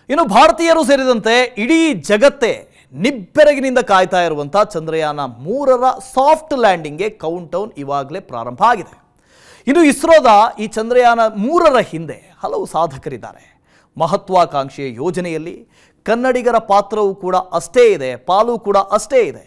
ಇನ್ನು ಭಾರತೀಯರು ಸೇರಿದಂತೆ ಇಡೀ ಜಗತ್ತೇ ನಿಬ್ಬೆರಗಿನಿಂದ ಕಾಯ್ತಾ ಇರುವಂತ ಚಂದ್ರಯಾನ 3ರ ಸಾಫ್ಟ್ ಲ್ಯಾಂಡಿಂಗ್ಗೆ ಕೌಂಟ್ ಡೌನ್ ಇವಾಗಲೇ ಪ್ರಾರಂಭ ಆಗಿದೆ. ಇನ್ನು ಇಸ್ರೋದ ಈ ಚಂದ್ರಯಾನ 3ರ ಹಿಂದೆ ಹಲವು ಸಾಧಕರಿದ್ದಾರೆ. ಮಹತ್ವಾಕಾಂಕ್ಷೆಯ ಯೋಜನೆಯಲ್ಲಿ ಕನ್ನಡಿಗರ ಪಾತ್ರವೂ ಕೂಡ ಅಷ್ಟೇ ಇದೆ, ಪಾಲು ಕೂಡ ಅಷ್ಟೇ ಇದೆ.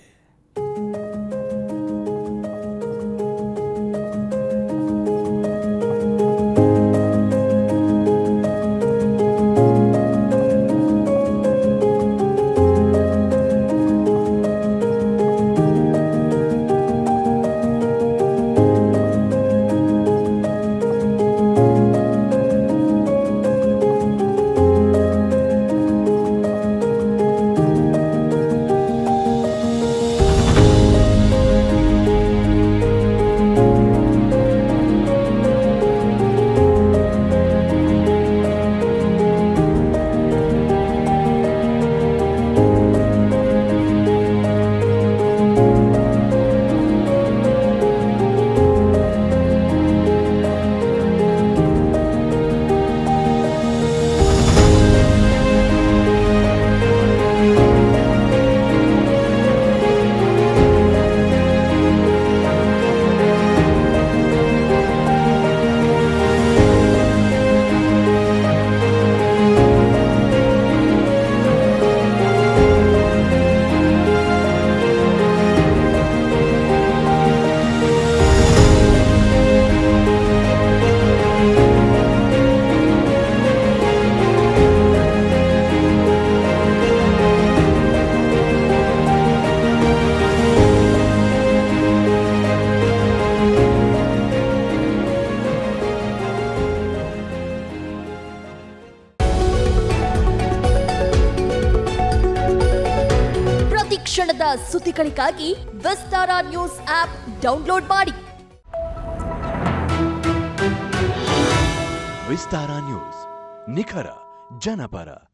ಕ್ಷಣದ ಸುದ್ದಿಗಳಿಗಾಗಿ ವಿಸ್ತಾರ ನ್ಯೂಸ್ ಆಪ್ ಡೌನ್ಲೋಡ್ ಮಾಡಿ. ವಿಸ್ತಾರ ನ್ಯೂಸ್, ನಿಖರ ಜನಪರ.